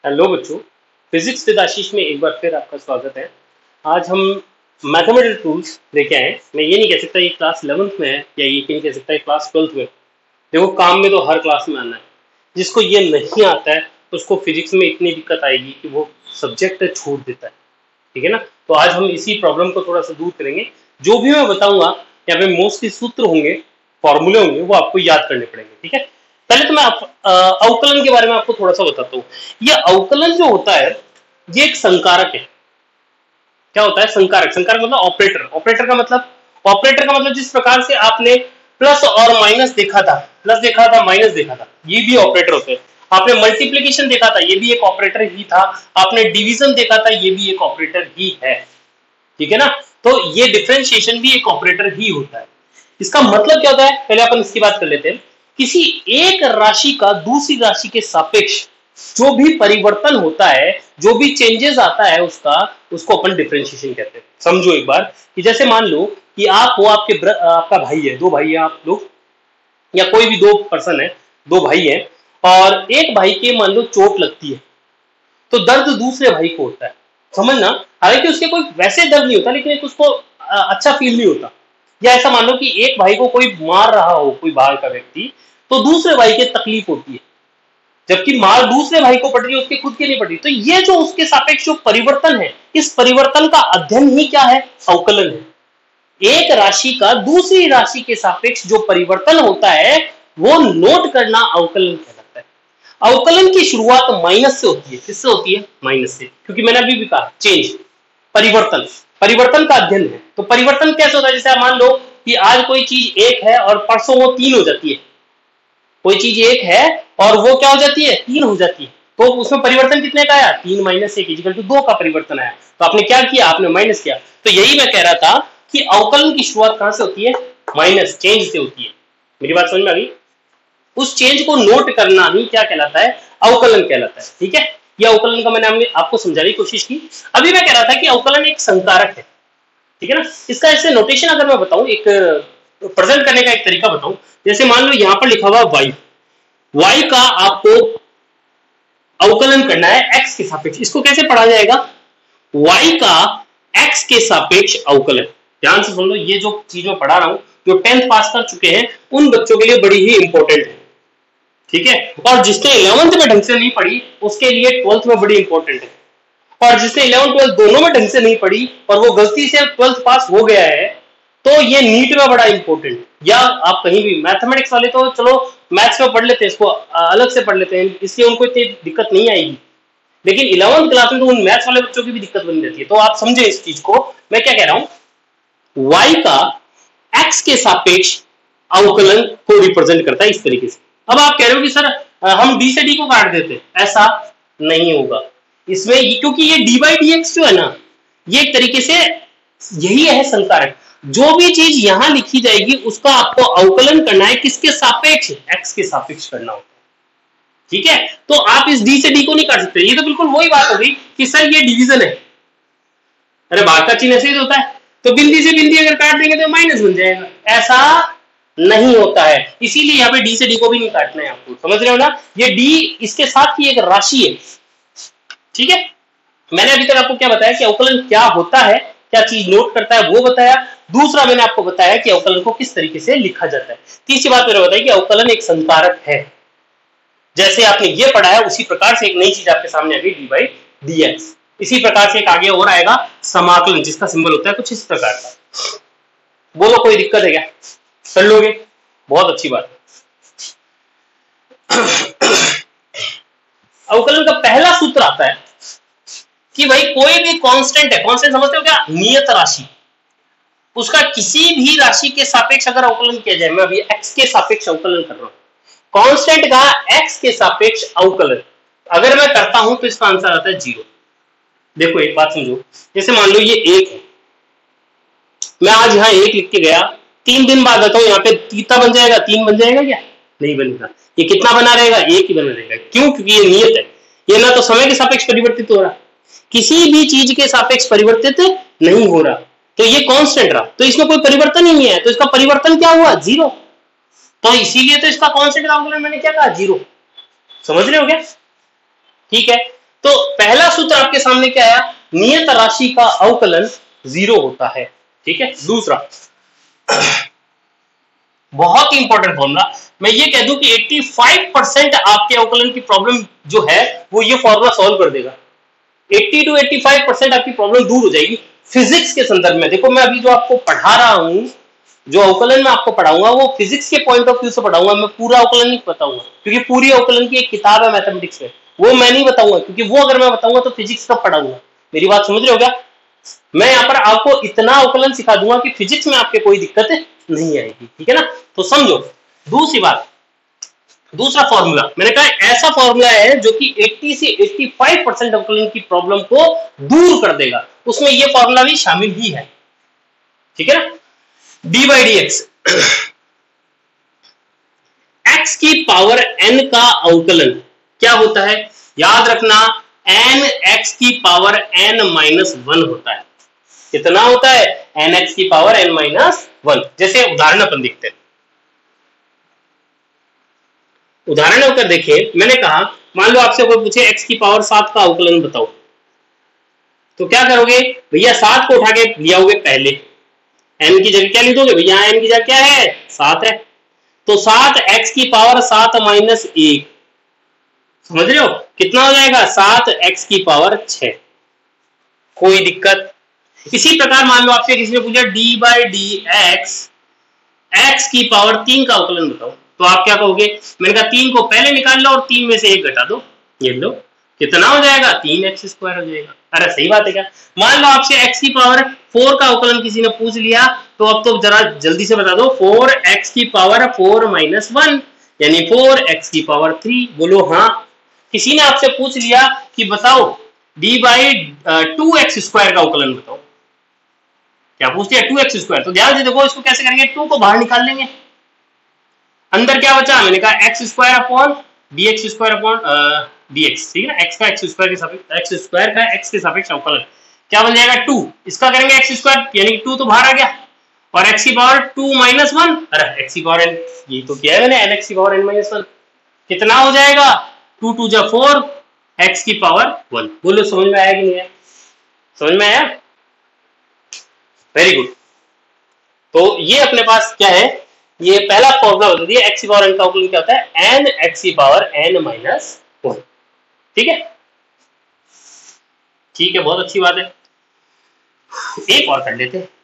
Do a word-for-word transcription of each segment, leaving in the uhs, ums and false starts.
Hello बच्चों, physics with आशीष में एक बार फिर आपका स्वागत है। आज हम मैथमेटिकल टूल्स लेके आए हैं। मैं ये नहीं कह सकता ये क्लास इलेवेंथ में है या ये नहीं कह सकता ये क्लास ट्वेल्थ में। देखो, काम में तो हर क्लास में आना है। जिसको ये नहीं आता है उसको फिजिक्स में इतनी दिक्कत आएगी कि वो सब्जेक्ट छोड़ देता है। ठीक है ना। तो आज हम इसी प्रॉब्लम को थोड़ा सा दूर करेंगे। जो भी मैं बताऊंगा यहाँ पे मोस्टली सूत्र होंगे, फॉर्मूले होंगे, वो आपको याद करने पड़ेंगे। ठीक है। पहले तो मैं अवकलन के बारे में आपको थोड़ा सा बताता हूँ। ये अवकलन जो होता है ये एक संकारक है। क्या होता है? संकारक। संकारक मतलब ऑपरेटर। ऑपरेटर का मतलब ऑपरेटर का मतलब जिस प्रकार से आपने प्लस और माइनस देखा था, प्लस देखा था, माइनस देखा था, ये भी ऑपरेटर होते हैं। आपने मल्टीप्लीकेशन देखा था, ये भी एक ऑपरेटर ही था। आपने डिवीजन देखा था, ये भी एक ऑपरेटर ही है। ठीक है ना। तो ये डिफरेंशिएशन भी एक ऑपरेटर ही होता है। इसका मतलब क्या होता है, पहले अपन इसकी बात कर लेते हैं। किसी एक राशि का दूसरी राशि के सापेक्ष जो भी परिवर्तन होता है, जो भी चेंजेस आता है उसका, उसको अपन डिफरेंशिएशन कहते हैं। समझो एक बार कि जैसे मान लो कि आप हो, आपके आपका भाई है, दो भाई है आप लोग, या कोई भी दो पर्सन है, दो भाई है, और एक भाई के मान लो चोट लगती है तो दर्द दूसरे भाई को होता है। समझना, हालांकि उसके कोई वैसे दर्द नहीं होता, लेकिन उसको अच्छा फील नहीं होता। या ऐसा मान लो कि एक भाई को कोई मार रहा हो, कोई बाहर का व्यक्ति, तो दूसरे भाई के तकलीफ होती है, जबकि मार दूसरे भाई को पड़ रही है, उसके खुद के नहीं पड़ रही। तो ये जो उसके सापेक्ष जो परिवर्तन है, इस परिवर्तन का अध्ययन ही क्या है? अवकलन है। एक राशि का दूसरी राशि के सापेक्ष जो परिवर्तन होता है वो नोट करना अवकलन कहलाता है। अवकलन की शुरुआत माइनस से होती है। किससे होती है? माइनस से। क्योंकि मैंने अभी भी कहा चेंज, परिवर्तन, परिवर्तन का अध्ययन है। तो परिवर्तन कैसे होता है? जैसे आप मान लो कि आज कोई चीज एक है और परसों वो तीन हो जाती है। कोई चीज एक है और वो क्या हो जाती है? तीन हो जाती है। तो उसमें परिवर्तन कितने का आया? तीन माइनस एक इक्वल टू दो का परिवर्तन आया। तो आपने क्या किया? आपने माइनस किया। तो यही मैं कह रहा था कि अवकलन की शुरुआत कहां से होती है? माइनस, चेंज से होती है। मेरी बात समझ में आ गई? उस चेंज को नोट करना ही क्या कहलाता है? अवकलन कहलाता है। ठीक है। यह अवकलन का मैंने आपको समझाने की कोशिश की। अभी मैं कह रहा था कि अवकलन एक संकारक है। ठीक है ना। इसका ऐसे नोटेशन अगर मैं बताऊं, एक प्रेजेंट करने का एक तरीका बताऊं, जैसे मान लो यहां पर लिखा हुआ y, y का आपको अवकलन करना है x के सापेक्ष। इसको कैसे पढ़ा जाएगा? y का x के सापेक्ष अवकलन। ध्यान से सुन लो, ये जो चीज मैं पढ़ा रहा हूं, जो टेंथ पास कर चुके हैं उन बच्चों के लिए बड़ी ही इंपॉर्टेंट है। ठीक है। और जिसने इलेवेंथ में ढंग से नहीं पढ़ी उसके लिए ट्वेल्थ में बड़ी इंपॉर्टेंट है। और जिसने इलेवेंथ ट्वेल्थ दोनों में ढंग से नहीं पढ़ी और वो गलती से ट्वेल्थ पास हो गया है, तो ये नीट में बड़ा इंपॉर्टेंट। या आप कहीं भी, मैथमेटिक्स वाले तो चलो मैथ्स में पढ़ लेते हैं, इसको अलग से पढ़ लेते हैं, इसलिए उनको इतनी दिक्कत नहीं आएगी। लेकिन इलेवेंथ क्लास में तो उन मैथ्स वाले बच्चों की भी दिक्कत बनी रहती है। तो आप समझे इस चीज को। मैं क्या कह रहा हूं, y का x के सापेक्ष अवकलन को रिप्रेजेंट करता है इस तरीके से। अब आप कह रहे हो कि सर हम d से d को काट देते, ऐसा नहीं होगा इसमें, क्योंकि ये डी बाई डी एक्स जो है ना, ये एक तरीके से यही है संकारक। जो भी चीज यहां लिखी जाएगी उसका आपको अवकलन करना है। किसके सापेक्ष? x के सापेक्ष करना होता है। ठीक है। तो आप इस d से d को नहीं काट सकते। ये तो बिल्कुल वही बात हो गई कि सर ये डिवीजन है। अरे भाग का चिन्ह ऐसे ही होता है, तो बिंदी से बिंदी अगर काट देंगे तो माइनस बन जाएगा। ऐसा नहीं होता है, इसीलिए यहाँ पे d से d को भी नहीं काटना है आपको। समझ रहे हो ना। ये d इसके साथ की एक राशि है। ठीक है। मैंने अभी तक आपको क्या बताया कि अवकलन क्या होता है, क्या चीज नोट करता है वो बताया। दूसरा मैंने आपको बताया कि अवकलन को किस तरीके से लिखा जाता है। तीसरी बात मैंने बताई कि अवकलन एक संकारक है। जैसे आपने ये पढ़ा है उसी प्रकार से एक नई चीज आपके सामने आ गई, डी बाई डी एक्स। इसी प्रकार से एक आगे और आएगा समाकलन, जिसका सिंबल होता है कुछ इस प्रकार का। बोलो कोई दिक्कत है क्या? कर लोगे? बहुत अच्छी बात। अवकलन का पहला सूत्र आता है कि भाई कोई भी कांस्टेंट है, कांस्टेंट समझते हो क्या? नियत राशि, उसका किसी भी राशि के सापेक्ष अगर अवकलन किया जाए, मैं अभी x के सापेक्ष अवकलन कर रहा हूं, कांस्टेंट का x के सापेक्ष अवकलन अगर मैं करता हूं तो इसका आंसर आता है जीरो। देखो एक बात समझो, जैसे मान लो ये एक है, मैं आज यहां एक लिख के गया, तीन दिन बाद आता हूं यहाँ पे तीता बन जाएगा, तीन बन जाएगा क्या? नहीं बनेगा। ये कितना बना रहेगा? एक ही बना रहेगा। क्यों? क्योंकि ये नियत है। ये ना तो समय के सापेक्ष परिवर्तित हो रहा, किसी भी चीज के सापेक्ष परिवर्तित नहीं हो रहा, तो ये कांस्टेंट रहा, तो इसमें कोई परिवर्तन ही नहीं है। तो इसका परिवर्तन क्या हुआ? जीरो। तो इसीलिए तो इसका कांस्टेंट का अवकलन मैंने क्या कहा? जीरो। समझ रहे हो क्या? ठीक है। तो तो पहला सूत्र आपके सामने क्या आया, नियत राशि का अवकलन जीरो होता है। ठीक है, दूसरा बहुत ही इंपॉर्टेंट फॉर्मूला, मैं ये कह दूं कि पचासी परसेंट आपके अवकलन की प्रॉब्लम जो है वो ये फॉर्मूला सॉल्व कर देगा। अस्सी टू पचासी परसेंट आपकी प्रॉब्लम दूर हो जाएगी फिजिक्स के संदर्भ में। देखो मैं अभी जो आपको पढ़ा रहा हूं, जो अवकलन में आपको पढ़ाऊंगा वो फिजिक्स के पॉइंट ऑफ व्यू से पढ़ाऊंगा, मैं पूरा अवकलन नहीं बताऊंगा क्योंकि पूरी अवकलन की एक किताब है मैथमेटिक्स में, वो मैं नहीं बताऊंगा क्योंकि वो अगर मैं बताऊंगा तो फिजिक्स कब पढ़ाऊंगा। मेरी बात समझ रहे हो क्या? मैं यहाँ पर आपको इतना अवकलन सिखा दूंगा कि फिजिक्स में आपके कोई दिक्कत नहीं आएगी। ठीक है ना, तो समझो। दूसरी बात, दूसरा फॉर्मूला मैंने कहा ऐसा फॉर्मूला है जो कि अस्सी से पचासी परसेंट अवकलन की प्रॉब्लम को दूर कर देगा, उसमें ये फॉर्मूला भी शामिल ही है। ठीक है ना, d by d x, x की पावर एन का अवकलन क्या होता है? याद रखना, एन एक्स की पावर एन माइनस वन होता है। कितना होता है? एन एक्स की पावर एन माइनस वन। जैसे उदाहरण अपन देखते हैं, उदाहरण होकर देखिए, मैंने कहा मान लो आपसे कोई पूछे एक्स की पावर सात का अवकलन बताओ, तो क्या करोगे भैया? सात को उठा के लिया होगे पहले, एन की जगह क्या लिख दोगे भैया? एन की जगह क्या है? सात है, तो सात एक्स की पावर सात माइनस एक, समझ रहे हो कितना हो जाएगा? सात एक्स की पावर छह। कोई दिक्कत? इसी प्रकार मान लो आपसे किसी ने पूछा d by d x, x की पावर तीन का अवकलन बताओ, तो आप क्या कहोगे? मैंने कहा तीन को पहले निकाल लो और तीन में से एक घटा दो, ये लो कितना हो जाएगा? तीन एक्स स्क्वायर हो जाएगा। अरे सही बात है क्या? मान लो आपसे एक्स की पावर फोर का अवकलन किसी ने पूछ लिया, तो अब तो जरा जल्दी से बता दो, फोर एक्स की पावर फोर माइनस वन यानी फोर एक्स की पावर थ्री। बोलो हाँ। किसी ने आपसे पूछ लिया कि बताओ d by two x square का अवकलन बताओ, क्या पूछ लिया? Two x square. तो ध्यान से देखो, इसको कैसे करेंगे? टू को बाहर निकाल लेंगे, अंदर क्या बचा? मैंने कहा x square upon d x square upon d x. ठीक है ना, एक्स का एक्स स्क्वायर के सापेक्ष, एक्स स्क्वायर का एक्स के सापेक्ष अवकलन क्या बन जाएगा? टू। इसका करेंगे एक्स स्क्वायर यानी कि टू तो बाहर आ गया, और एक्स की पावर टू माइनस वन, अरे एक्स की पावर एन, ये तो किया है मैंने, एन एक्स की पावर एन माइनस वन, कितना हो जाएगा? टू टू जा फोर, एक्स की पावर वन। बोलो समझ में आया कि नहीं आया? समझ में आया? Very good. तो ये अपने पास क्या है, ये पहला फॉर्मूला बता दिया, एक्स की पावर एन का अवकलन क्या होता है? एन एक्स की पावर एन माइनस वन। ठीक है, ठीक है, बहुत अच्छी बात है। एक और कर लेते हैं,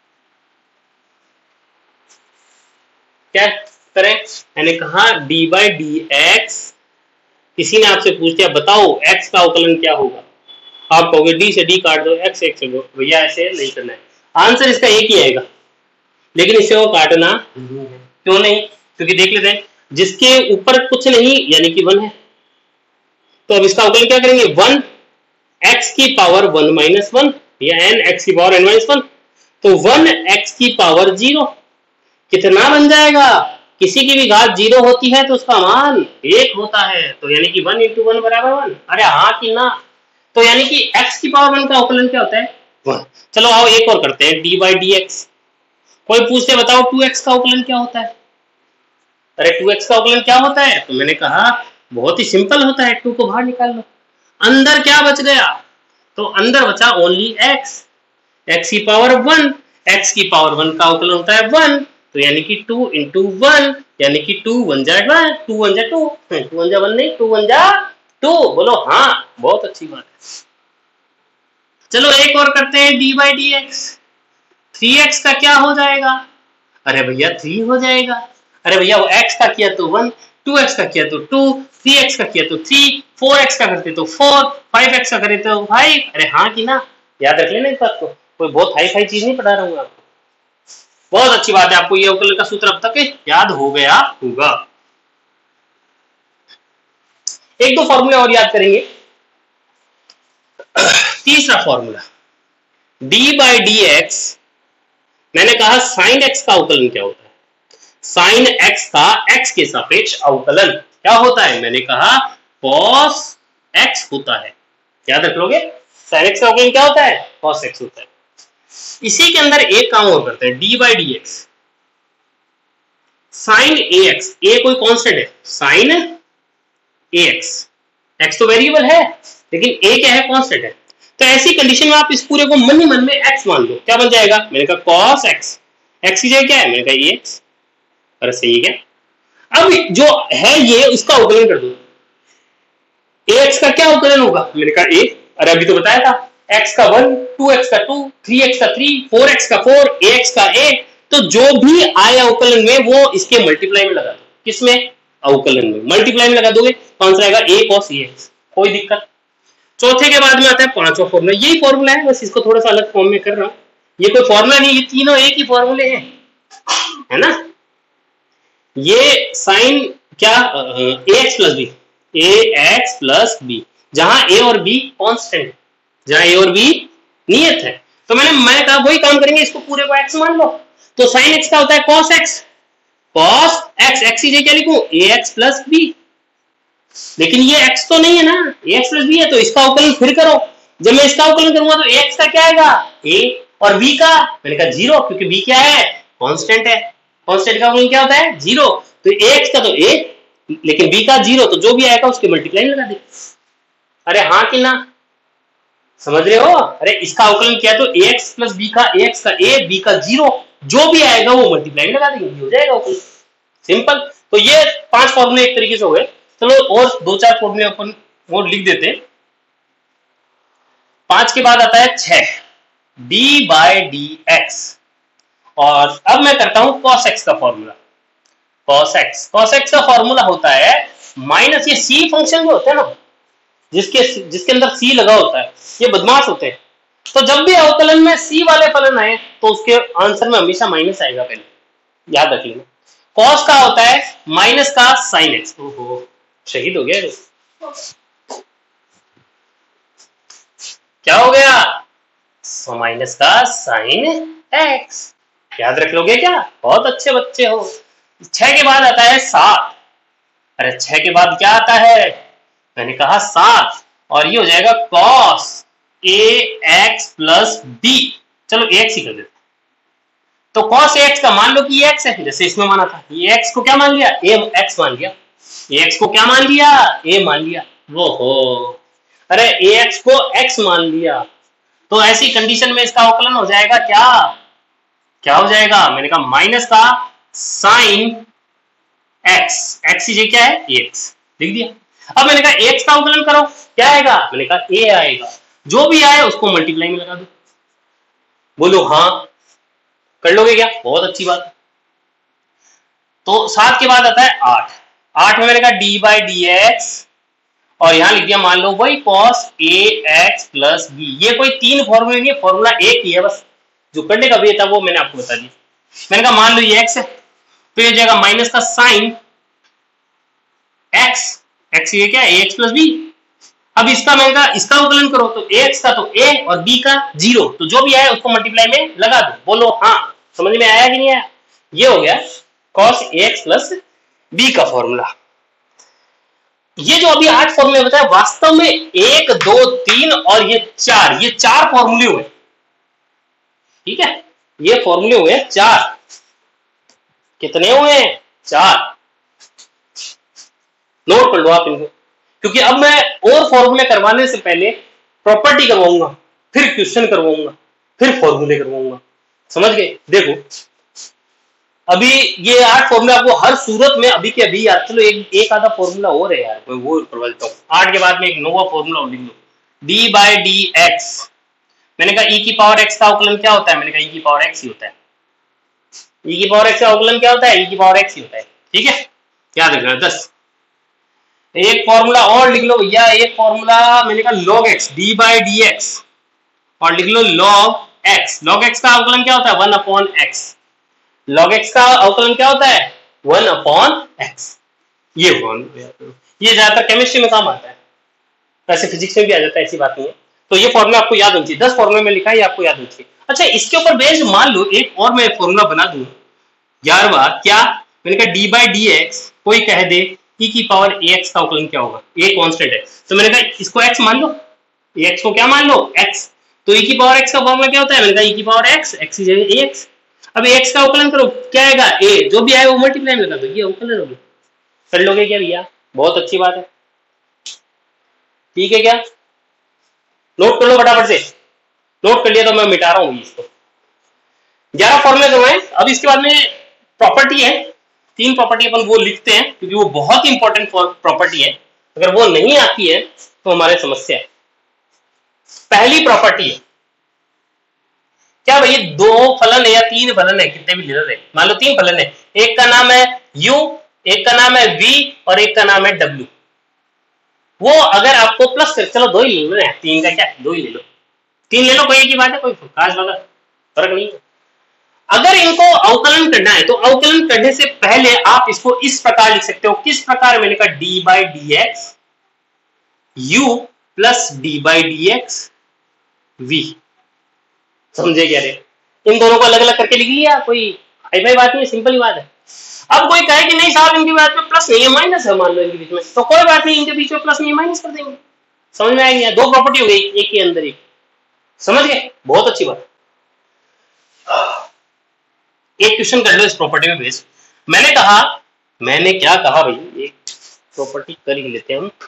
क्या करें? मैंने कहा डी बाई डी एक्स, किसी ने आपसे पूछ लिया बताओ एक्स का अवकलन क्या होगा, आप कहोगे डी से डी काट दो, एक्स एक्स से दो। भैया ऐसे नहीं करना है, आंसर इसका एक ही आएगा, लेकिन इसे वो काटना नहीं है। क्यों नहीं? क्योंकि देख लेते हैं, जिसके ऊपर कुछ नहीं यानी कि वन है, तो अब इसका अवकलन क्या करेंगे? वन एक्स की पावर वन माइनस वन या एन एक्स की पावर एन माइनस वन, तो वन एक्स की पावर जीरो कितना बन जाएगा? किसी की भी घात जीरो होती है तो उसका मान एक होता है, तो यानी कि वन इंटू वन बराबर वन। अरे हाँ कि ना? तो यानी कि एक्स की पावर वन का अवकलन क्या होता है? वन। चलो आओ एक और करते हैं, डी बाई डी एक्स। कोई पूछते बताओ टू एक्स का अवकलन क्या होता है? अरे टू एक्स का अवकलन क्या होता है? तो मैंने कहा बहुत ही सिंपल होता है, टू को बाहर निकाल लो, अंदर क्या बच गया? तो अंदर बचा ओनली एक्स, एक्स की पावर वन, एक्स की पावर वन का अवकलन होता है वन, तो यानी कि टू इंटू वन यानी कि टू वन जा वन, टू वन जा टू, टू वन जा वन नहीं, टू वन जा टू। बोलो हाँ, बहुत अच्छी बात है। चलो एक और करते हैं, d by d x, three x का क्या हो जाएगा? अरे भैया थ्री हो जाएगा। अरे भैया वो एक्स का किया तो वन, टू एक्स का किया तो टू, थ्री एक्स का किया तो थ्री, फोर एक्स का करते तो फोर, फाइव एक्स का करे तो फाइव। अरे हाँ कि ना? याद रख लेना इस बात को, कोई बहुत हाई फाई चीज नहीं पढ़ा रहा हूँ आपको। बहुत अच्छी बात है, आपको ये अवकलन का सूत्र अब तक याद हो गया होगा। एक दो फॉर्मूले और याद करेंगे। तीसरा formula, d by d x, मैंने कहा साइन एक्स का अवकलन क्या होता है? साइन एक्स का एक्स के सापेक्ष अवकलन क्या होता है? मैंने कहा कॉस एक्स होता है, याद रख लोगे। साइन एक्स का अवकलन क्या होता है? कॉस एक्स होता है। इसी के अंदर एक काम और करते हैं, d by d x, sine a x, a कोई कांस्टेंट है, साइन ए एक्स x तो वेरिएबल है लेकिन a क्या है, कांस्टेंट है। तो ऐसी कंडीशन में आप इस पूरे को मन ही मन में x मान लो, क्या बन जाएगा, मैंने कहा cos x, x की जगह क्या है, मैंने कहा ax। अरे सही है क्या। अब जो है ये उसका अवकलन कर दो, ax का क्या अवकलन होगा, मैंने कहा a, अरे अभी तो बताया था x का वन, टू एक्स का टू, थ्री एक्स का थ्री, फोर एक्स का फोर, ax का a। तो जो भी आए अवकलन में वो इसके मल्टीप्लाई में लगा दो, किसमें, अवकलन में मल्टीप्लाई में लगा दोगे, कौन सा रहेगा, a cos ax, कोई दिक्कत। चौथे के बाद में आता है पांचवा फॉर्मूला, यही फॉर्मूला है बस इसको थोड़ा सा अलग फॉर्म में कर रहा हूं, ये कोई फॉर्मूला नहीं, ये तीनों एक ही फॉर्मूले हैं, है ना। ये साइन क्या, ax plus b, ax plus b, जहां a और b कांस्टेंट, जहां a और b नियत है। तो मैंने मैं कहा वही काम करेंगे, इसको पूरे को x मान लो। तो साइन x का होता है cos x, cos x, x की जगह क्या लिखूं, ax प्लस b। लेकिन ये x तो नहीं है ना, ax प्लस b है, तो इसका अवकलन फिर करो। जब मैं इसका अवकलन करूंगा तो ax का क्या आएगा, a, और b का मैंने कहा जीरो, क्योंकि b क्या है, कांस्टेंट है, कांस्टेंट का अवकलन क्या होता है, जीरो। तो ax का तो a, लेकिन b का जीरो, तो जो भी आएगा उसके मल्टीप्लाई लगा दे। अरे हाँ कि ना, समझ रहे हो। अरे इसका अवकलन किया तो ax प्लस b का, ax का a, b का जीरो, जो भी आएगा वो मल्टीप्लाई लगा देंगे, हो जाएगा अवकलन, सिंपल। तो ये पांच फॉर्मूले एक तरीके से हो गए। चलो और दो चार फॉर्मूले अपन और लिख देते हैं। पांच के बाद आता है छह, d बाय डी एक्स, और अब मैं करता हूं cos x का formula. cos x, cos x का फॉर्मूला होता है माइनस, ये c फंक्शन जो होते हैं ना, जिसके जिसके अंदर c लगा होता है, ये बदमाश होते हैं। तो जब भी अवकलन में c वाले फलन आए तो उसके आंसर में हमेशा माइनस आएगा, पहले याद रख लेना। cos का होता है माइनस का sin x, ओहो शहीद हो गया रे। क्या हो गया, माइनस का साइन x, याद रख लोगे क्या, बहुत अच्छे बच्चे हो। छह के बाद आता है सात, अरे छह के बाद क्या आता है, मैंने कहा सात, और ये हो जाएगा cos ax प्लस b। चलो ax ही कर देते। तो cos ax का मान लो कि ये x है, जैसे इसमें माना था, ये x को क्या मान लिया, a x मान लिया, ax को क्या मान लिया, a मान लिया, वो हो, अरे ax को x मान लिया। तो ऐसी कंडीशन में इसका अवकलन हो जाएगा क्या, क्या हो जाएगा, मैंने कहा माइनस का साइन x, x की क्या है, ax, लिख दिया। अब मैंने कहा x का अवकलन करो, क्या आएगा, मैंने कहा a आएगा, जो भी आए उसको मल्टीप्लाई में लगा दो। बोलो हाँ, कर लोगे क्या, बहुत अच्छी बात। तो सात के बाद आता है आठ, आठ में मैंने कहा d बाई डी एक्स, और यहां लिख दिया मान लो वही cos ax प्लस b। ये कोई तीन फॉर्मूले नहीं है, फॉर्मूला एक ही है बस, जो करने का भी था वो मैंने आपको बता दिया। मैंने कहा मान लो ये x है, तो ये जाएगा माइनस का साइन x, x ये क्या है, ax प्लस b। अब इसका मैंने कहा इसका अवकलन करो, तो ax का तो a और b का जीरो, तो जो भी आए उसको मल्टीप्लाई में लगा दो। बोलो हाँ, समझ में आया कि नहीं आया। ये हो गया cos ax प्लस b का फॉर्मूला। ये जो अभी आठ फॉर्मूले बताए, वास्तव में एक, दो, तीन और ये चार, ये चार फॉर्मूले हुए, ठीक है, ये फॉर्मूले हुए चार। कितने हुए, चार, नोट कर लो आप इनको, क्योंकि अब मैं और फॉर्मूले करवाने से पहले प्रॉपर्टी करवाऊंगा, फिर क्वेश्चन करवाऊंगा, फिर फॉर्मूले करवाऊंगा, समझ गए। देखो अभी ये आठ फॉर्मूला आपको हर सूरत में अभी के अभी याद, चलो एक एक आधा फॉर्मूला और है यार, मैं वो करवा देता हूँ। आठ के बाद में एक नोवा फॉर्मूला और लिख लो, d बाई डी एक्स। मैंने कहा e की पावर x का अवकलन क्या होता है, मैंने कहा e की पावर x ही होता है, e की पावर x का अवकलन क्या होता है, e की पावर x ही होता है, ठीक है, याद रखना। दस, एक फॉर्मूला और लिख लो भैया, एक फॉर्मूला मैंने कहा log x, d by d x, और लिख लो log x। log x का अवकलन क्या होता है, one upon x। log x का अवकलन क्या होता है, वन अपॉन x। ये ये ज्यादातर केमिस्ट्री में काम आता है, वैसे फिजिक्स में भी आ जाता है, ऐसी बात नहीं है। तो ये फॉर्मूला आपको याद होनी चाहिए, दस फॉर्मूले में लिखा है, ये आपको याद होनी चाहिए। अच्छा, इसके ऊपर बेस्ड मान लो एक और मैं फॉर्मूला बना दूं, ग्यारहवां, क्या, मैंने कहा d बाई डी एक्स, कोई कह दे e की पावर ax का अवकलन क्या होगा, a कांस्टेंट है, तो मैंने कहा इसको x मान लो, x को क्या मान लो, x। तो e की पावर x का फॉर्मूला क्या होता है, मैंने कहा e की पावर x, x की जगह ax। अब x का अवकलन करो, क्या आएगा, a, जो भी आए वो मल्टीप्लाई में लगा दो, ये अवकलन होगा। कर लोगे क्या भैया, बहुत अच्छी बात है। ठीक है क्या? नोट कर लो फटाफट से, नोट कर लिया तो मैं मिटा रहा हूँ इसको। ग्यारह फॉर्मूले जो है, अब इसके बाद में प्रॉपर्टी है, तीन प्रॉपर्टी अपन वो लिखते हैं क्योंकि वो बहुत ही इंपॉर्टेंट प्रॉपर्टी है, अगर वो नहीं आती है तो हमारे समस्या है। पहली प्रॉपर्टी है क्या भाई, दो फलन है या तीन फलन है, कितने भी ले रहे, मान लो तीन फलन है, एक का नाम है u, एक का नाम है v और एक का नाम है w। वो अगर आपको प्लस कर, चलो दो ही ले लो, तीन का क्या, दो ही ले लो, तीन ले लो, कोई एक ही बात है, कोई खास बात फर्क नहीं है। अगर इनको अवकलन करना है तो अवकलन करने से पहले आप इसको इस प्रकार लिख सकते हो, किस प्रकार, मैंने कहा d by d x u plus d by d x v. समझे क्या रे? इन दोनों को अलग अलग करके लिख लिया, कोई हाई फाई बात नहीं है, सिंपल ही बात है। अब कोई कहे कि नहीं साहब इनके बीच में प्लस नहीं है माइनस है, मान लो इनके बीच में, तो कोई बात नहीं, इनके बीच में प्लस नहीं है माइनस कर देंगे। समझ में आएगी? दो प्रॉपर्टी हो गई एक के अंदर एक, समझ गए? बहुत अच्छी बात। एक क्वेश्चन कर लो इस प्रॉपर्टी में बेस। मैंने कहा, मैंने क्या कहा भाई, एक प्रॉपर्टी कर ही लेते हैं हम।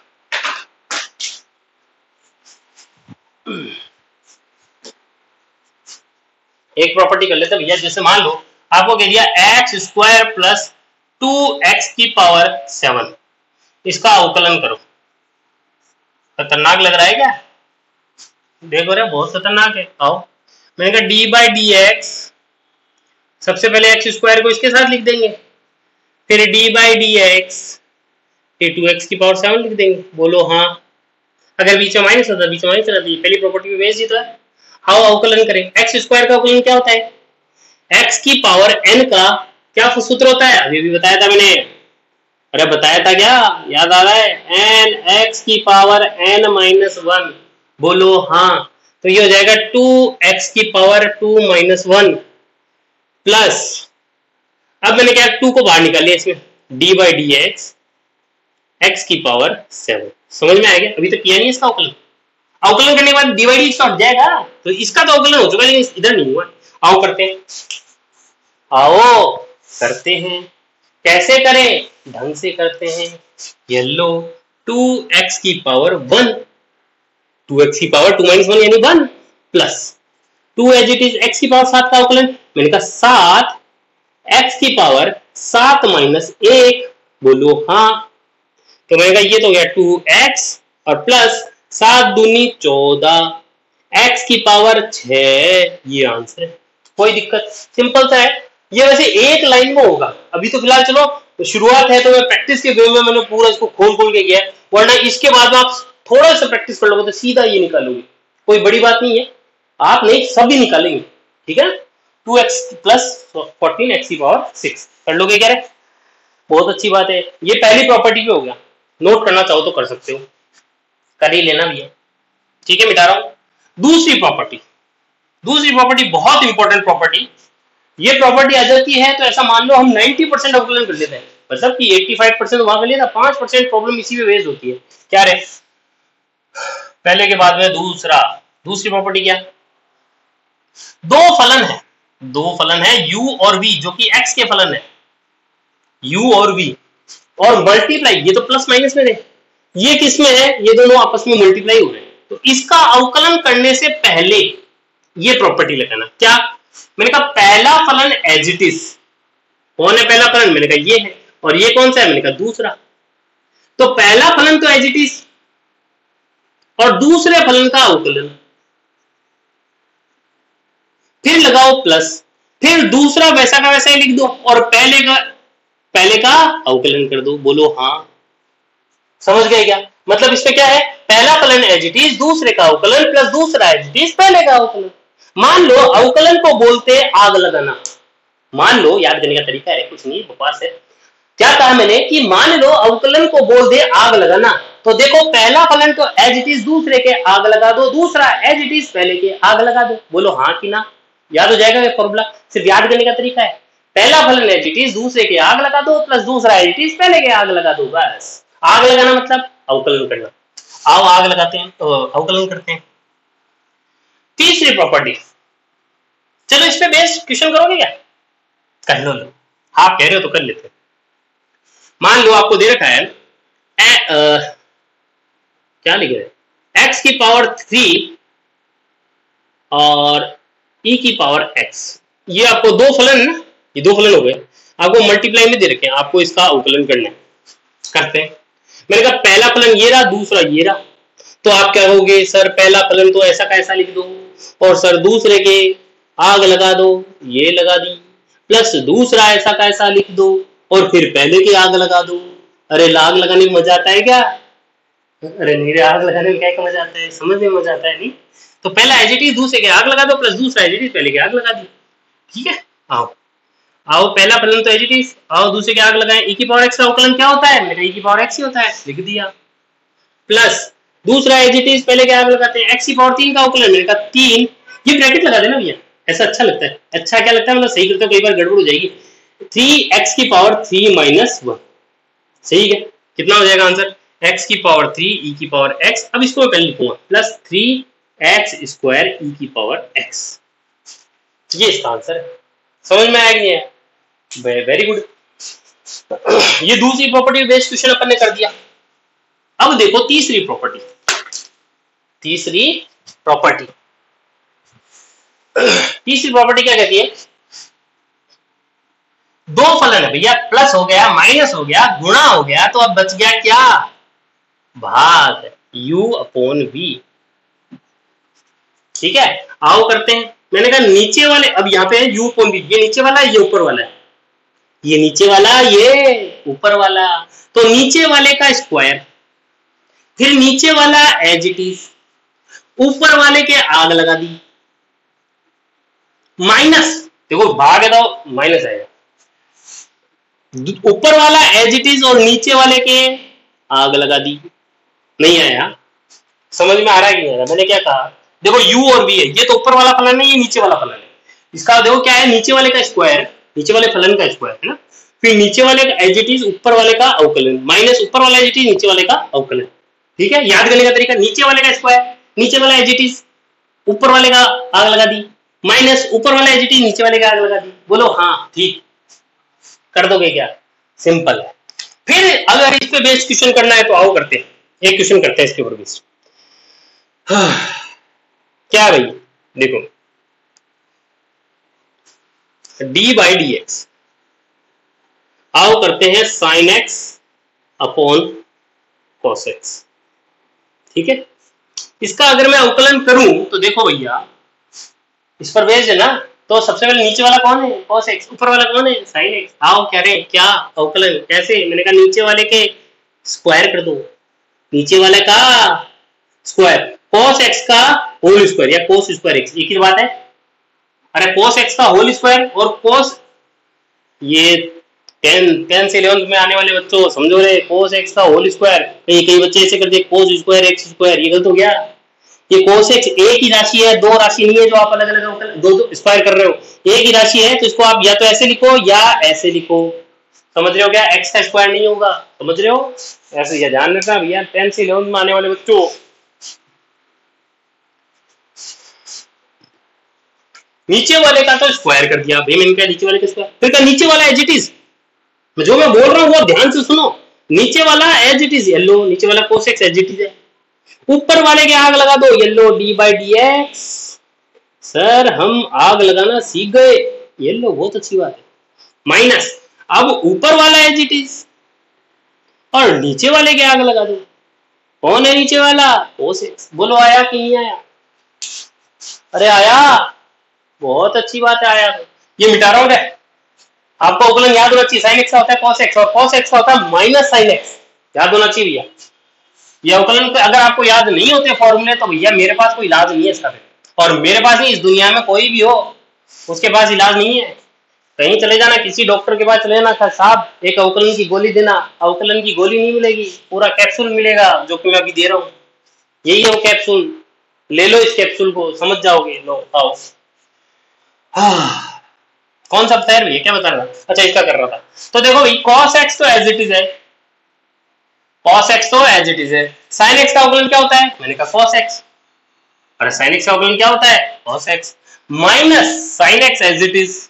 एक प्रॉपर्टी कर लेते हैं भैया, जैसे मान लो आपको कह दिया x square plus two x की पावर सेवन, इसका अवकलन करो। खतरनाक लग रहा है क्या? देखो रे बहुत खतरनाक है। आओ, मैंने कहा डी बाई डी एक्स, सबसे पहले एक्स स्क्वायर को इसके साथ लिख देंगे, फिर डी बाई डी एक्स फिर टू एक्स की पावर सेवन लिख देंगे। बोलो हाँ। अगर बीच में माइनस होता, बीच में माइनस रहती, पहली प्रॉपर्टी में बेस ही तो है। हाउ अवकलन करें? एक्स स्क्वायर का अवकलन क्या होता है? एक्स की पावर एन का क्या सूत्र होता है? अभी भी बताया था मैंने, अरे बताया था क्या, याद आ रहा है? एन एक्स की पावर एन माइनस वन। बोलो हाँ। तो ये हो जाएगा टू एक्स की power two minus one plus, अब मैंने क्या टू को बाहर निकाल लिया इसमें, d by d x x की पावर सेवन। समझ में आ गया? अभी तो किया नहीं इसका अवकलन, अवकलन करने के बाद डी बाई डी एक्स हट जाएगा, तो इसका तो अवकलन हो चुका है लेकिन इधर नहीं हुआ। आओ करते हैं, आओ करते हैं। कैसे करें? ढंग से करते हैं। ये लो टू एक्स की पावर वन, टू एक्स की पावर टू माइनस वन यानी one plus two as it is x की पावर सात का अवकलन, मैंने कहा सात एक्स की पावर सात माइनस एक। बोलो हाँ। तो मैंने कहा ये तो हो गया टू एक्स और प्लस सात दूनी चौदह एक्स की पावर छह, ये आंसर है। कोई दिक्कत, सिंपल सा है ये। वैसे एक लाइन में होगा, अभी तो फिलहाल चलो तो शुरुआत है, तो मैं प्रैक्टिस के वे में मैंने पूरा इसको खोल खोल के किया, वरना इसके बाद आप थोड़ा सा प्रैक्टिस कर लोगे तो सीधा ये निकालोगे, कोई बड़ी बात नहीं है। आप नहीं सभी निकालेंगे, ठीक है? Two x plus fourteen x की पावर सिक्स कर लोगे क्या रे? बहुत अच्छी बात है। ये पहली प्रॉपर्टी पे हो गया, नोट करना चाहो तो कर सकते हो, कर ही लेना भी है, ठीक है? मिटा रहा हूं। दूसरी प्रॉपर्टी, दूसरी प्रॉपर्टी बहुत इंपॉर्टेंट प्रॉपर्टी। ये प्रॉपर्टी आ जाती है तो ऐसा मान लो हम नब्बे परसेंट अवकलन कर लेते हैं, मतलब कि पचासी परसेंट वहां कर लिया था, पांच परसेंट प्रॉब्लम इसी में बेस्ड होती है। क्या रे? पहले के बाद में दूसरा, दूसरी प्रॉपर्टी क्या? दो फलन है, दो फलन है u और v, जो कि x के फलन है, u और v, और मल्टीप्लाई, ये तो प्लस माइनस में थे, ये किस में है? ये दोनों आपस में मल्टीप्लाई हो रहे हैं, तो इसका अवकलन करने से पहले ये प्रॉपर्टी लगाना। क्या? मैंने कहा पहला फलन एज इट इज, कौन है पहला फलन? मैंने कहा ये है, और ये कौन सा है? मैंने कहा दूसरा। तो पहला फलन तो एज इट इज और दूसरे फलन का अवकलन, फिर लगाओ प्लस, फिर दूसरा वैसा का वैसा ही लिख दो और पहले का पहले का अवकलन कर दो। बोलो हाँ। समझ गए क्या? मतलब इसमें क्या है? पहला फलन एज इट इज, दूसरे का अवकलन प्लस दूसरा एज इट इज, पहले का अवकलन। मान लो अवकलन को बोलते आग लगाना, मान लो, याद करने का तरीका है, कुछ नहीं बकवास है। क्या कहा मैंने कि मान लो अवकलन को बोल दे आग लगाना, तो देखो पहला फलन तो एज इट इज दूसरे के आग लगा दो, दूसरा एज इट इज पहले के आग लगा दो। बोलो हाँ कि ना? याद हो जाएगा ये फॉर्मूला, सिर्फ याद करने का तरीका है। पहला फलन एज इट इज दूसरे के आग लगा दो प्लस दूसरा एज इट इज पहले के आग लगा दो, बस। आग लगाना मतलब अवकलन करना। आओ आग लगाते हैं तो अवकलन करते हैं। तीसरी प्रॉपर्टी, चलो इस पे बेस्ड क्वेश्चन करोगे क्या? कर लो, लो आप कह रहे हो तो कर लेते हैं। मान लो आपको दे रखा है ए, आ, क्या लिखे x की पावर थ्री और e की पावर x, ये आपको दो फलन, ये दो फलन हो गए, आपको मल्टीप्लाई में दे रखे हैं, आपको इसका अवकलन करना है। करते हैं। मैंने कहा पहला फलन ये रहा, दूसरा ये रहा, तो आप क्या कहोगे, सर पहला फलन तो ऐसा कैसा लिख दो, और सर दूसरे के आग लगा दो, ये लगा दी, प्लस दूसरा ऐसा कैसा लिख दो और फिर पहले की आग लगा दो। अरे आग लगाने में मजा आता है क्या? अरे मेरे आग लगाने में क्या क्या मजा आता है, समझ में मजा आता है नहीं। तो पहला एज इट इज दूसरे के आग लगा दो, प्लस दूसरा एज इट इज पहले के आग लगा दी। ठीक है, आओ आओ पहला फलन तो एज इट इज, आओ दूसरे के आग लगाएं। e की पावर x का अवकलन क्या होता है, मेरा e की पावर x ही होता है, लिख दिया, प्लस दूसरा एज इट इज पहले के आग लगाते हैं, x की पावर तीन का अवकलन, मेरे का तीन, ये ब्रैकेट लगा देना भैया, ऐसा अच्छा लगता है। अच्छा क्या लगता है, मतलब सही करते हो, कई बार गड़बड़ हो जाएगी। थ्री एक्स की पावर थ्री माइनस वन, सही है, कितना हो जाएगा आंसर, x की पावर थ्री e की पावर x, अब इसको मैं पहले लिखूंगा, plus three x square e की पावर x, ये इसका आंसर है। समझ में आया कि नहीं है? Very good. ये दूसरी प्रॉपर्टी बेस्ड क्वेश्चन अपन ने कर दिया। अब देखो तीसरी प्रॉपर्टी, तीसरी प्रॉपर्टी तीसरी प्रॉपर्टी क्या कहती है, दो फलन है भैया, प्लस हो गया, माइनस हो गया, गुणा हो गया, तो अब बच गया क्या, भाग, u अपॉन v। ठीक है, आओ करते हैं। मैंने कहा नीचे वाले, अब यहाँ पे है u अपॉन v, ये नीचे वाला है, ये ऊपर वाला है, ये नीचे वाला, ये ऊपर वाला, तो नीचे वाले का स्क्वायर, फिर नीचे वाला एज इट इज, ऊपर वाले के आग लगा दी, माइनस, देखो भाग है तो माइनस आएगा, ऊपर वाला एज इट इज और नीचे वाले के आग लगा दी। नहीं आया, समझ में आ रहा है कि नहीं आ रहा? मैंने क्या कहा, देखो u और v है, ये तो ऊपर वाला फलन है, ये नीचे वाला फलन है, इसका देखो क्या है, नीचे वाले का स्क्वायर, नीचे वाले फलन का स्क्वायर है ना, फिर नीचे वाले का एज इट इज, ऊपर वाले का अवकलन, माइनस ऊपर वाला एज इट इज, नीचे वाले का अवकलन। ठीक है, याद करने का तरीका, नीचे वाले का स्क्वायर, नीचे वाला एज इट इज, ऊपर वाले का आग लगा दी, माइनस ऊपर वाला एज इट इज, नीचे वाले का आग लगा दी। बोलो हाँ ठीक, कर दोगे क्या? सिंपल है। फिर अगर इस पे बेस्ड क्वेश्चन करना है तो आओ करते हैं, एक क्वेश्चन करते हैं इसके ऊपर बेस्ड। क्या भाई, देखो d बाई डी एक्स, आओ करते हैं sine x upon cos x. ठीक है, इसका अगर मैं अवकलन करूं तो देखो भैया, इस पर बेस्ड है ना, तो सबसे पहले नीचे वाला कौन है, कॉस एक्स, ऊपर वाला कौन है, साइन एक्स। आओ कह रहे क्या अवकलन, कैसे? मैंने कहा नीचे वाले के स्क्वायर कर दो, नीचे वाले का स्क्वायर, कॉस एक्स का होल स्क्वायर या कॉस स्क्वायर एक्स, एक ही बात है। अरे कॉस एक्स का होल स्क्वायर और कॉस, ये टेन टेन से इलेवंथ में आने वाले बच्चों समझो रे, कॉस एक्स का होल स्क्वायर, कई कई बच्चे ऐसे कर दिए कॉस स्क्वायर एक्स स्क्वायर, ये गलत हो गया। ये कॉस एक्स एक ही राशि है, दो राशि नहीं है जो आप अलग अलग दो दो स्क्वायर कर रहे हो, एक ही राशि है, तो इसको आप या तो ऐसे लिखो या ऐसे लिखो। समझ रहे हो क्या? एक्स का स्क्वायर नहीं होगा, समझ रहे हो? ऐसे ये ध्यान रखना भैया, टेन से इलेवंथ में आने वाले बच्चों। नीचे वाले का तो स्क्वायर कर दिया भाई, मैंने कहा नीचे वाले का स्क्वायर, फिर का नीचे वाला एज इट इज, जो मैं बोल रहा हूं वो ध्यान से सुनो, नीचे वाला एज इट इज येलो, नीचे वाला cos x as it is है, ऊपर वाले के आग लगा दो yellow d by d x. Sir हम आग लगाना सीख गए, येलो बहुत अच्छी बात है, माइनस, अब ऊपर वाला एज इट इज और नीचे वाले के आग लगा दो, कौन है नीचे वाला, कोस एक्स। बोलो आया कि नहीं आया? अरे आया, बहुत अच्छी बात है, आया। ये मिटा रहा हूं मैं, आपको अवकलन याद होना चाहिए, साइन एक्स का होता है कॉस एक्स और कॉस एक्स का होता है माइनस साइन एक्स, याद होना चाहिए भैया। ये अवकलन अगर आपको याद नहीं होते फॉर्मूले तो भैया मेरे पास कोई इलाज नहीं है इसका, और मेरे पास नहीं, इस दुनिया में कोई भी हो उसके पास इलाज नहीं है। कहीं चले जाना, किसी डॉक्टर के पास चले जाना, साहब एक अवकलन की गोली देना, अवकलन की गोली नहीं मिलेगी, पूरा कैप्सूल मिलेगा जो कि मैं अभी दे रहा हूँ, यही है वो कैप्सूल, ले लो इस कैप्सूल को, समझ जाओगे। लो आओ, हाँ। कौन सा बताया भैया, क्या बता रहा था? अच्छा इसका कर रहा था। तो देखो भाई cos x तो एज इट इज है, cos x तो एज इट इज है, sin x का अवकलन क्या होता है? मैंने कहा cos x, अरे sin x का अवकलन क्या होता है? cos x minus sin x as it is,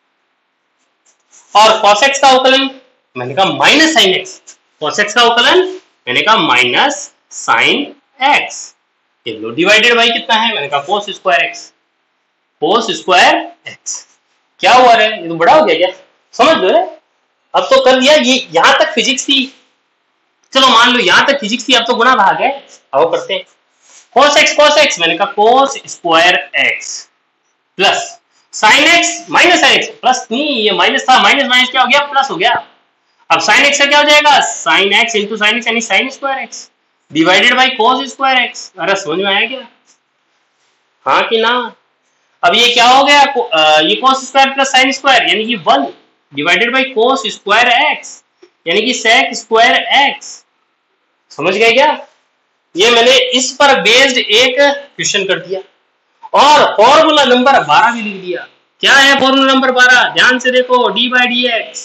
और cos x का अवकलन मैंने कहा minus sin x, cos x का अवकलन मैंने कहा माइनस sin x। ये लो डिवाइडेड बाई कितना है, मैंने कहा cos square x, cos square x. क्या हुआ रे, ये तो बड़ा हो गया क्या, समझ लो रे। अब तो कर दिया, ये यहां तक फिजिक्स थी, चलो मान लो यहां तक फिजिक्स थी, अब तो गुणा भाग है। अब करते हैं cos x cos x, मैंने कहा cos square x plus sin x minus sin x, plus नहीं ये माइनस था, माइनस माइनस क्या हो गया, प्लस हो गया। अब sin x का क्या हो जाएगा, sin x into sin x यानी sin square x divided by cos square x। अरे समझ में आया क्या, हाँ कि ना। अब ये क्या हो गया, ये cos square plus sin square यानी कि one divided by cos square x यानी कि sec स्क्वायर x। समझ गए क्या, ये मैंने इस पर बेस्ड एक क्वेश्चन कर दिया और फॉर्मूला नंबर बारह भी लिख दिया। क्या है फॉर्मूला नंबर बारह, ध्यान से देखो, d by d x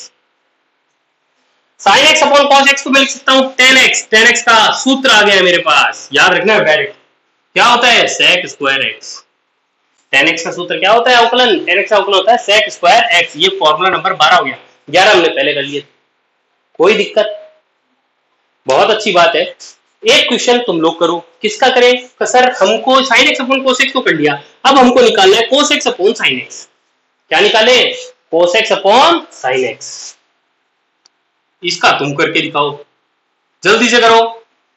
sine x upon cos x को मैं लिख सकता हूं टेन एक्स। टेन एक्स का सूत्र आ गया है मेरे पास, याद रखना है डायरेक्ट। क्या होता है, sec square x. Tan x का सूत्र क्या होता है, अवकलन। टेन एक्स का अवकलन होता है सेक स्क्वायर एक्स। ये फॉर्मूला नंबर बारह हो गया, ग्यारह हमने पहले कर लिए, कोई दिक्कत, बहुत अच्छी बात है। एक क्वेश्चन तुम लोग करो, किसका करें सर, हमको sine x upon cos x तो कर लिया, अब हमको निकालना है cos x upon sine x. क्या निकाले, cos x upon sine x. इसका तुम करके दिखाओ, जल्दी से करो।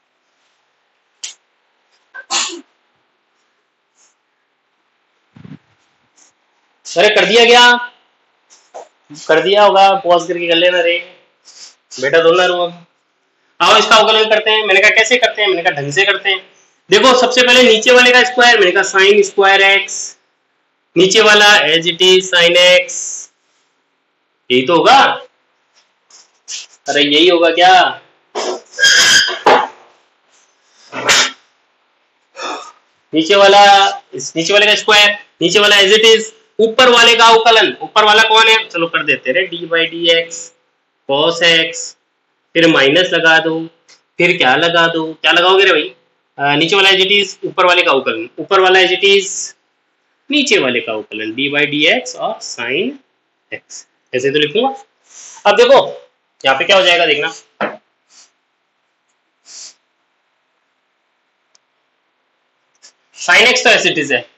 अरे कर दिया क्या, कर दिया होगा, पॉज करके कर लेना रे बेटा, दोनों रूम। आओ इसका अवकलन करते हैं। मैंने कहा कैसे करते हैं, मैंने कहा ढंग से करते हैं। देखो सबसे पहले नीचे वाले का स्क्वायर, मैंने कहा साइन स्क्वायर एक्स, नीचे वाला as it is sine x, यही तो होगा। अरे यही होगा क्या, नीचे वाला इस नीचे वाले का स्क्वायर, नीचे वाला एज इट इज, ऊपर वाले का अवकलन। ऊपर वाला कौन है, चलो कर देते रहे, d by d x cos x, फिर माइनस लगा दो, फिर क्या लगा दो, क्या लगाओगे रे भाई, आ, नीचे वाला एज इट इज, ऊपर वाले का अवकलन, ऊपर वाला एज इट इज, नीचे वाले का अवकलन, डी बाई डी एक्स और साइन एक्स, ऐसे तो लिखूंगा। अब देखो यहाँ पे क्या हो जाएगा, देखना साइन एक्स तो एज इट इज है,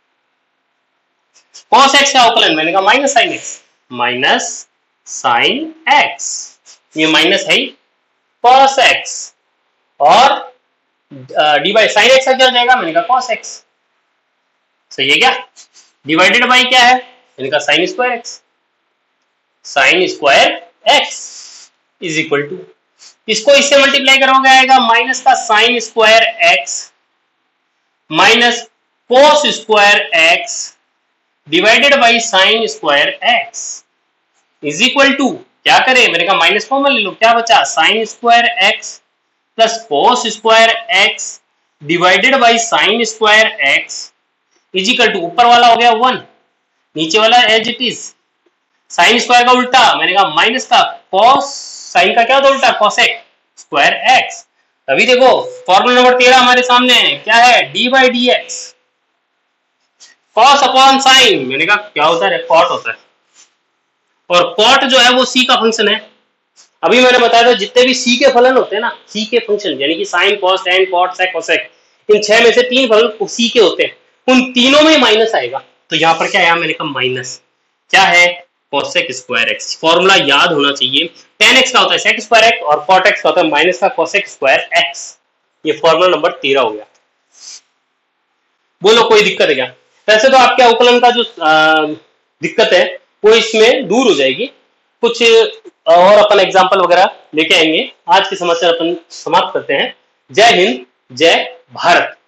कॉस एक्स का अवकलन मैंने कहा minus sine x, minus sine x, ये माइनस है कॉस एक्स, और डी बाई साइन एक्स का क्या हो जाएगा, मैंने कहा कॉस एक्स। सही है क्या, डिवाइडेड बाई क्या है, मैंने कहा sine square x, sine square x is equal to, इसको इससे मल्टीप्लाई करोगे आएगा माइनस का sine square x minus cos square x divided by sine square x is equal to, क्या करें, मैंने कहा माइनस कॉमन ले लो, क्या बचा, sine square x plus cos square x divided by sine square x is equal to, ऊपर वाला हो गया वन, नीचे वाला as it is, sine square का उल्टा, मैंने कहा माइनस का कॉस, साइन का क्या होता है उल्टा, कॉसेक स्क्वायर एक्स। अभी देखो फॉर्मूला नंबर तेरह हमारे सामने है, क्या है, d by d x cos upon sine, मैंने कहा क्या होता है, कॉट होता है, और कॉट जो है वो सी का फंक्शन है। अभी मैंने बताया था जितने भी सी के फलन होते हैं ना, सी के फंक्शन यानी कि sine cos tan cot sec cosec, इन छह में से तीन फलन सी के होते हैं, उन तीनों में माइनस आएगा। तो यहाँ पर क्या आया, मैंने कहा माइनस, क्या है, कोसेक स्क्वायर एक्स। फॉर्मूला याद होना चाहिए, टेन एक्स का होता है सेक स्क्वायर एक्स और कॉट एक्स का होता है माइनस का कोसेक स्क्वायर एक्स। ये फॉर्मूला नंबर तेरह हो गया। बोलो कोई दिक्कत है क्या, वैसे तो आपके अवकलन का जो आ, दिक्कत है वो इसमें दूर हो जाएगी, कुछ और अपन एग्जाम्पल वगैरह लेके आएंगे। आज के समाचार अपन समाप्त करते हैं। जय हिंद, जय भारत।